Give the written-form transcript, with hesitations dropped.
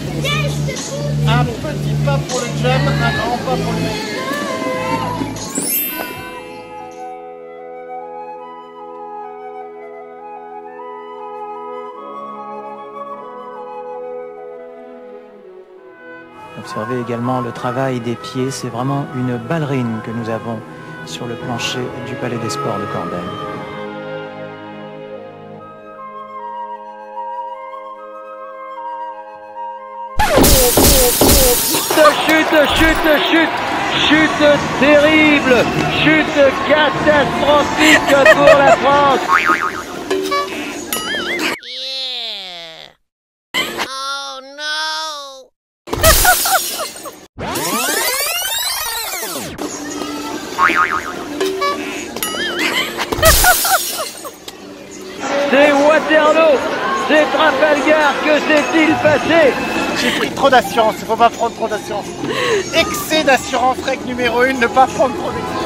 Un petit pas pour le jump, un grand pas pour le mec. Observez également le travail des pieds, c'est vraiment une ballerine que nous avons sur le plancher du Palais des Sports de Corbeil. Chute terrible, chute catastrophique pour la France. Oh no! C'est Waterloo, c'est Trafalgar, que s'est-il passé? J'ai pris trop d'assurance, il faut pas prendre trop d'assurance. Excès d'assurance, règle numéro 1, ne pas prendre trop d'assurance.